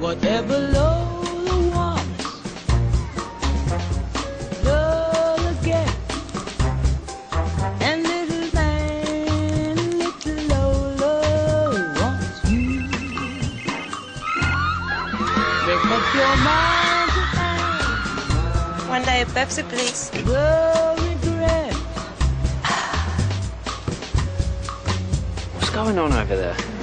whatever Lola wants, Lola gets. And little man, little Lola wants you. Make up your mind tonight. One day, Pepsi, please. The regret. What's going on over there?